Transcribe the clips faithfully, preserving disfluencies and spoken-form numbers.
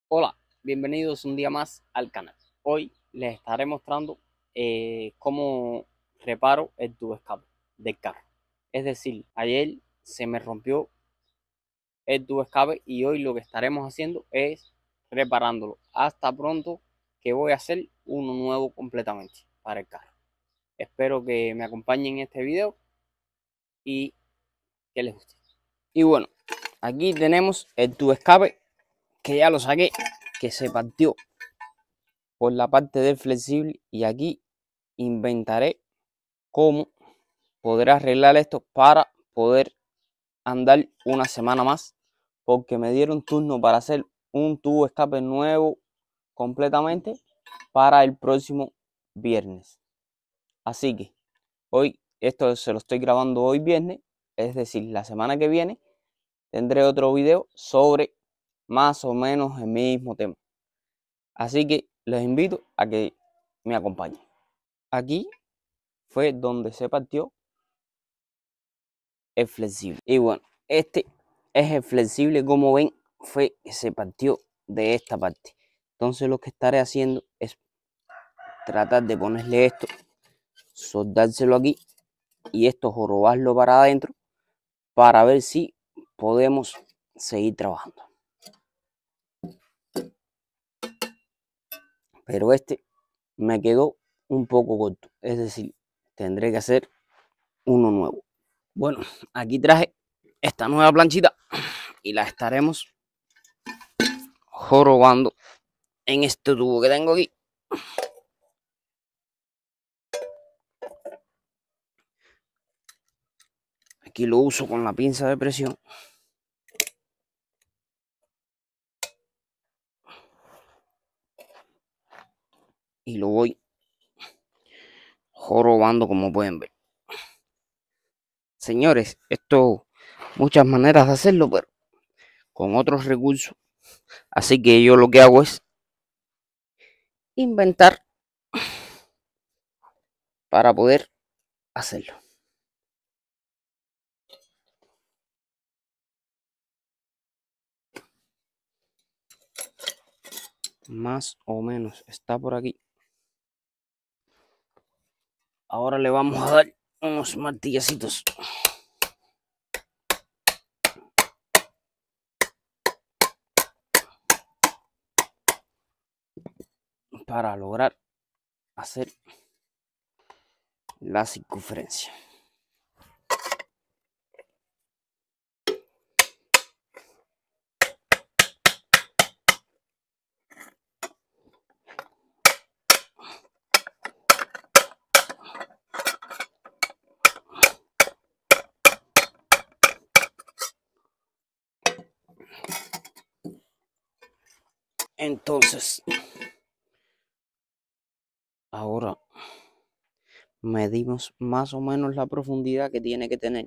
Hola, bienvenidos un día más al canal. Hoy les estaré mostrando eh, cómo reparo el tubo escape del carro. Es decir, ayer se me rompió el tubo escape y hoy lo que estaremos haciendo es reparándolo. Hasta pronto, que voy a hacer uno nuevo completamente para el carro. Espero que me acompañen en este video y que les guste. Y bueno, aquí tenemos el tubo escape que ya lo saqué, que se partió por la parte del flexible, y aquí inventaré cómo poder arreglar esto para poder andar una semana más, porque me dieron turno para hacer un tubo escape nuevo completamente para el próximo viernes. Así que hoy, esto se lo estoy grabando hoy viernes, es decir, la semana que viene tendré otro video sobre más o menos el mismo tema. Así que les invito a que me acompañen. Aquí fue donde se partió el flexible. Y bueno, este es el flexible. Como ven, fue que se partió de esta parte. Entonces lo que estaré haciendo es tratar de ponerle esto, soldárselo aquí y esto jorobarlo para adentro para ver si podemos seguir trabajando. Pero este me quedó un poco corto, es decir, tendré que hacer uno nuevo. Bueno, aquí traje esta nueva planchita y la estaremos jorobando en este tubo que tengo aquí. Aquí lo uso con la pinza de presión. Y lo voy jorobando, como pueden ver. Señores, esto muchas maneras de hacerlo, pero con otros recursos. Así que yo lo que hago es inventar para poder hacerlo. Más o menos está por aquí. Ahora le vamos a dar unos martillecitos para lograr hacer la circunferencia. Entonces, ahora medimos más o menos la profundidad que tiene que tener.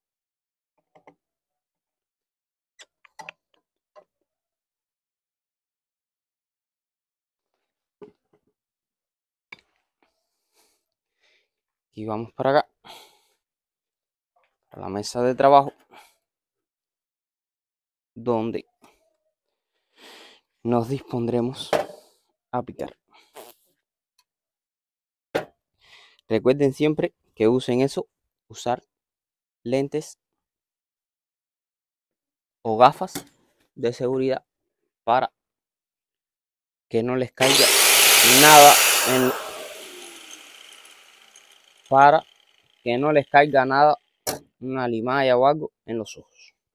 Y vamos para acá, a la mesa de trabajo, donde nos dispondremos a picar. Recuerden siempre que usen eso, usar lentes o gafas de seguridad para que no les caiga nada en, para que no les caiga nada, una limalla o algo en los ojos.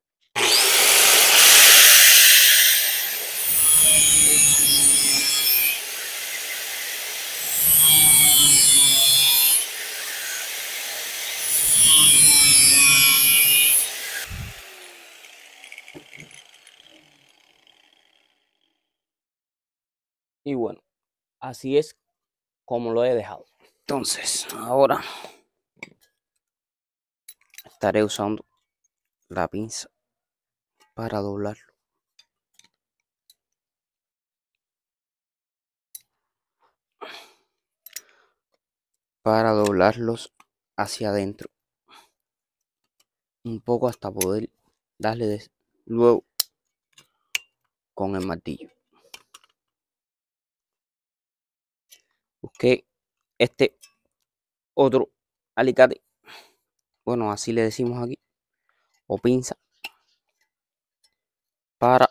Y bueno, así es como lo he dejado. Entonces, ahora estaré usando la pinza para doblarlo. Para doblarlos hacia adentro. Un poco hasta poder darle luego con el martillo. busqué este otro alicate, bueno, así le decimos aquí, o pinza, para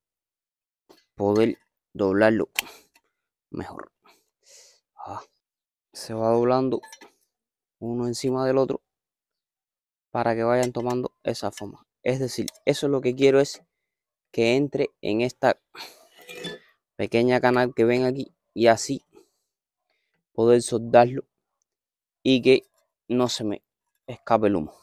poder doblarlo mejor. Ah, se va doblando uno encima del otro para que vayan tomando esa forma. Es decir, eso es lo que quiero, es que entre en esta pequeña canal que ven aquí y así poder soldarlo y que no se me escape el humo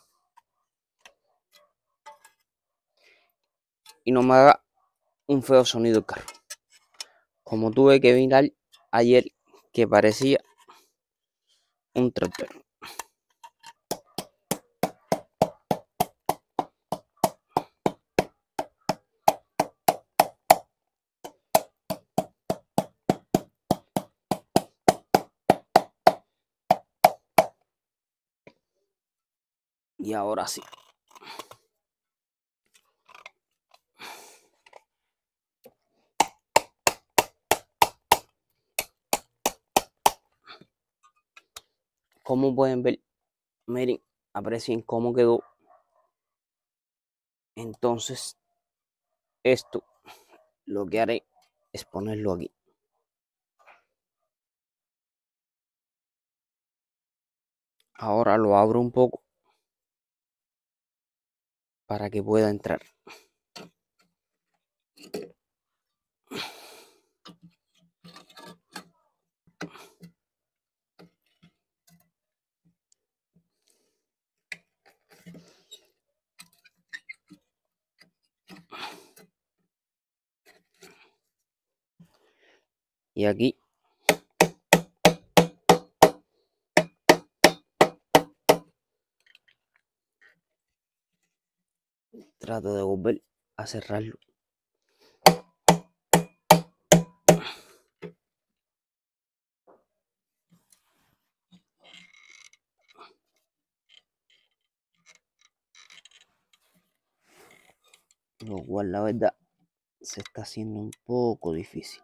y no me haga un feo sonido el carro, como tuve que mirar ayer que parecía un tractor. Y ahora sí. Como pueden ver, miren, aprecien cómo quedó. Entonces, esto lo que haré es ponerlo aquí. Ahora lo abro un poco para que pueda entrar. Y aquí trato de volver a cerrarlo. Lo cual, la verdad, se está haciendo un poco difícil.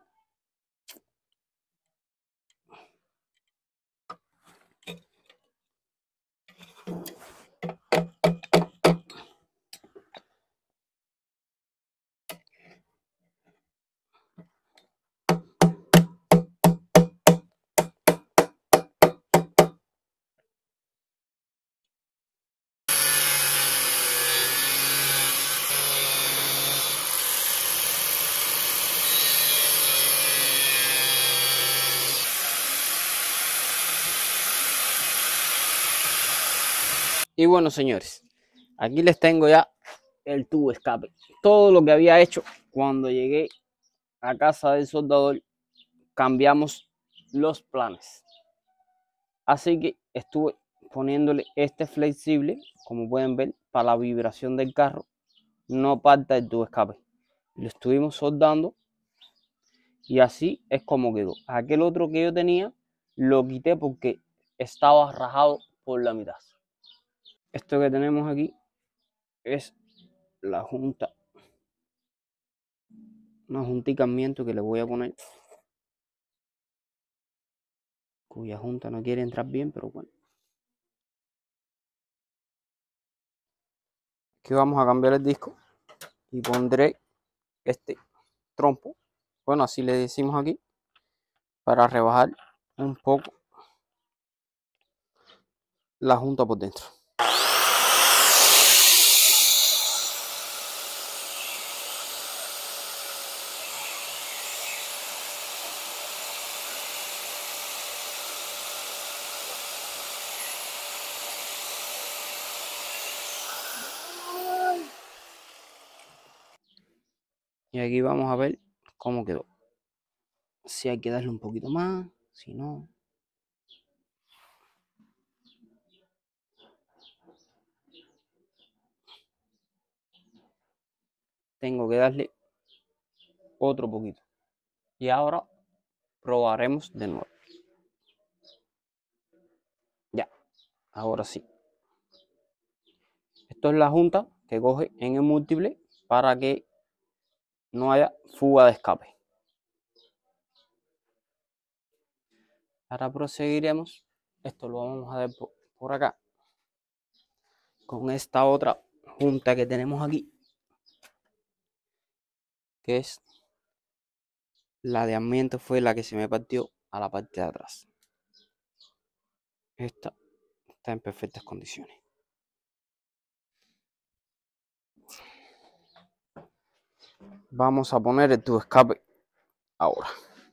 Y bueno, señores, aquí les tengo ya el tubo de escape. Todo lo que había hecho cuando llegué a casa del soldador, cambiamos los planes. Así que estuve poniéndole este flexible, como pueden ver, para la vibración del carro no parta el tubo de escape. Lo estuvimos soldando y así es como quedó. Aquel otro que yo tenía lo quité porque estaba rajado por la mitad. Esto que tenemos aquí es la junta, una juntica que le voy a poner, cuya junta no quiere entrar bien, pero bueno. Aquí vamos a cambiar el disco y pondré este trompo, bueno, así le decimos aquí, para rebajar un poco la junta por dentro. Y aquí vamos a ver cómo quedó. Si hay que darle un poquito más, si no. Tengo que darle otro poquito. Y ahora probaremos de nuevo. Ya, ahora sí. Esto es la junta que coge en el múltiple para que no haya fuga de escape. Ahora proseguiremos. Esto lo vamos a ver por, por acá. Con esta otra junta que tenemos aquí. Que es la de ambiente, fue la que se me partió a la parte de atrás. Esta está en perfectas condiciones. Vamos a poner el tubo escape ahora.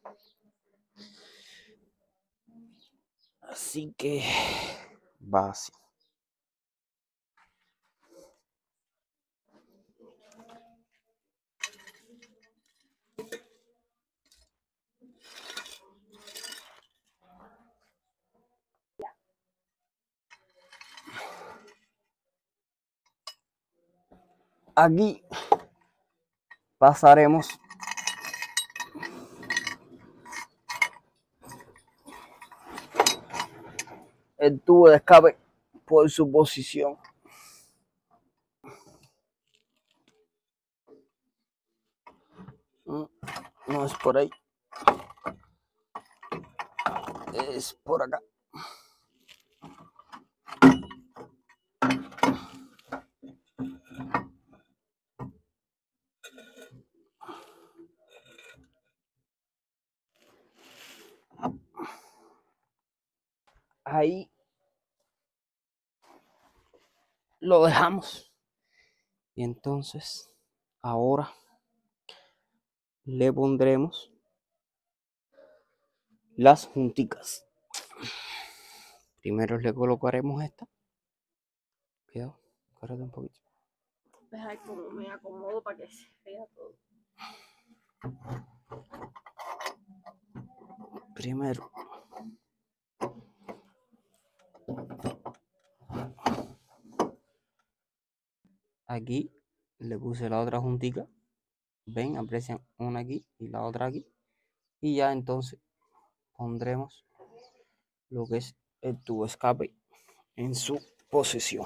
Así que va así. Aquí pasaremos el tubo de escape por su posición. No es por ahí, es por acá. Ahí lo dejamos. Y entonces ahora le pondremos las junticas. Primero le colocaremos esta. Cuidado, córrete un poquito. Deja como me acomodo para que se vea todo. Primero aquí le puse la otra juntica. Ven, aprecian una aquí y la otra aquí. Y ya entonces pondremos lo que es el tubo escape en su posición.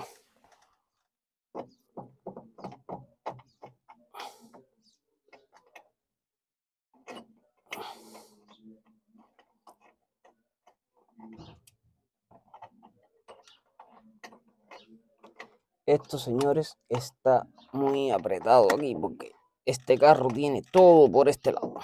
Esto, señores, está muy apretado aquí porque este carro tiene todo por este lado.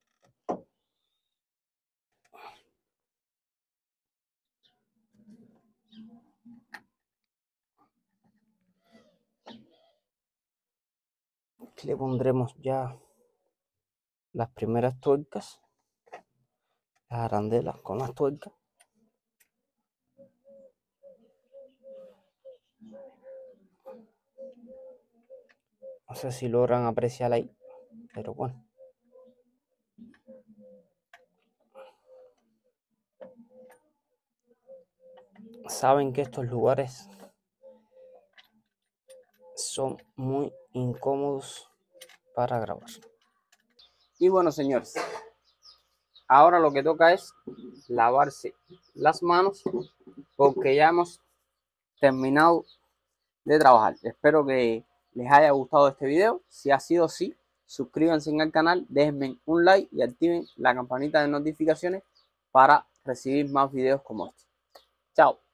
Le pondremos ya las primeras tuercas, las arandelas con las tuercas. No sé si logran apreciar ahí, pero bueno. Saben que estos lugares son muy incómodos para grabar. Y bueno, señores, ahora lo que toca es lavarse las manos porque ya hemos terminado de trabajar. Espero que les haya gustado este video. Si ha sido así, suscríbanse al canal, déjenme un like y activen la campanita de notificaciones para recibir más videos como este. Chao.